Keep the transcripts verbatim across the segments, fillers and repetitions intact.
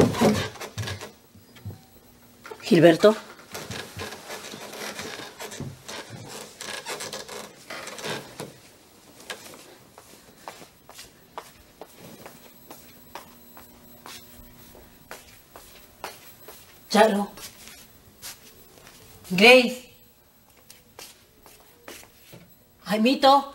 Gilberto. Charo. Grace. Jaimito.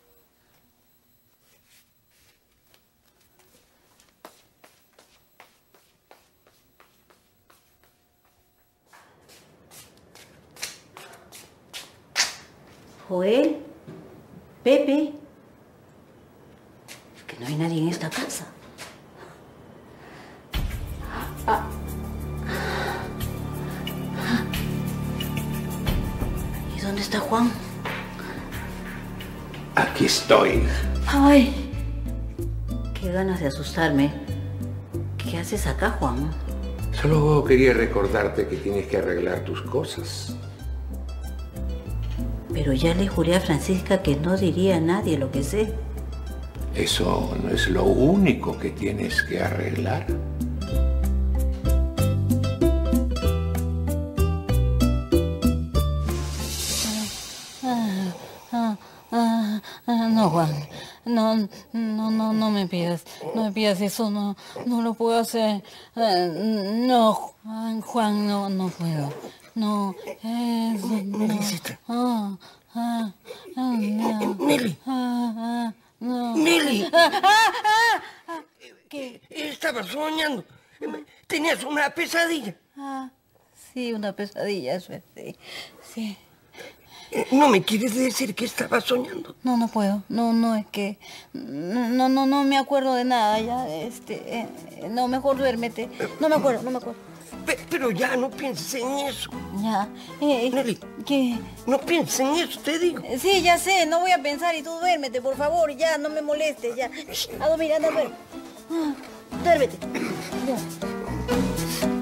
Joel. Pepe. Es que no hay nadie en esta casa. Ah. ¿Y dónde está Juan? Aquí estoy. Ay, qué ganas de asustarme. ¿Qué haces acá, Juan? Solo quería recordarte que tienes que arreglar tus cosas. Pero ya le juré a Francisca que no diría a nadie lo que sé. Eso no es lo único que tienes que arreglar. Ah, ah, ah, ah, no, Juan. No, no, no, no me pidas. No me pidas eso. No, no lo puedo hacer. Ah, no, Juan, no, no puedo. No, eso no. Ah, ah, ah, no. Nelly. Ah, ah, no. Nelly. Ah, ah, ah, ah. ¿Qué? Estaba soñando. Tenías una pesadilla. Ah, sí, una pesadilla, eso es, sí. Sí. ¿No me quieres decir que estaba soñando? No, no puedo. No, no, es que... No, no, no me acuerdo de nada ya. Este... Eh, no, mejor duérmete. No me acuerdo, no me acuerdo. Pe- pero ya no pienses en eso. Ya. Eh, Nelly. ¿Qué? No pienses en eso, te digo. Sí, ya sé, no voy a pensar y tú duérmete, por favor, ya, no me molestes, ya. A dormir, anda, duerme. Ah, duérmete. Ya.